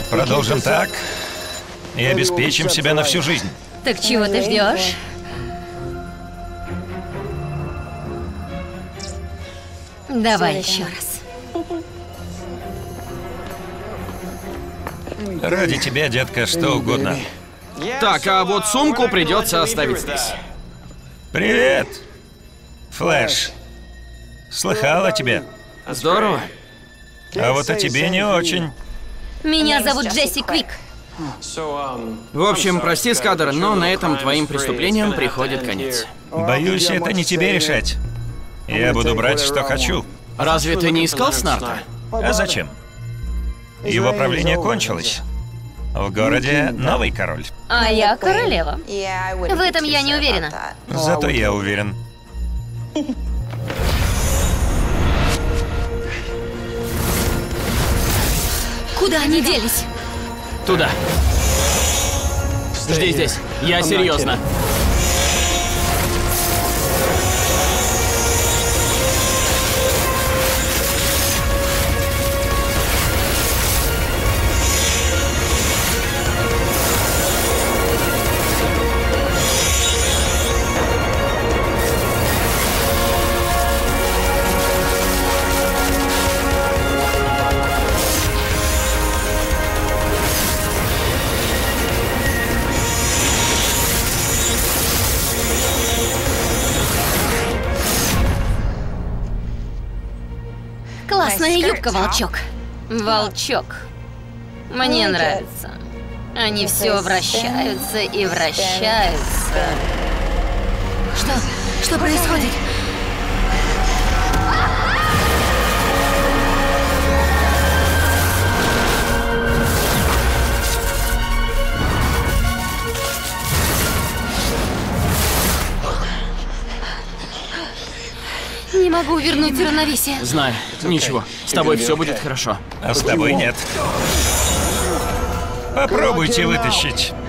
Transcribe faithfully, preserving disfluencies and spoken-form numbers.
Продолжим так и обеспечим себя на всю жизнь. Так чего ты ждешь? Давай еще раз. Ради тебя, детка, что угодно. Так, а вот сумку придется оставить здесь. Привет, Флэш. Слыхал о тебе. Здорово. А вот о тебе не очень. Меня зовут Джесси Квик. В общем, прости, Скадер, но на этом твоим преступлениям приходит конец. Боюсь, это не тебе решать. Я буду брать, что хочу. Разве ты не искал Снарта? А зачем? Его правление кончилось. В городе новый король. А я королева. В этом я не уверена. Зато я уверен. Куда они делись? Туда. Жди здесь. Я серьезно. Классная юбка, волчок. Волчок. Мне нравится. Они все вращаются и вращаются. Что? Что происходит? Не могу вернуть равновесие. Знаю. Ничего. С тобой все будет хорошо. А с тобой нет. Попробуйте вытащить.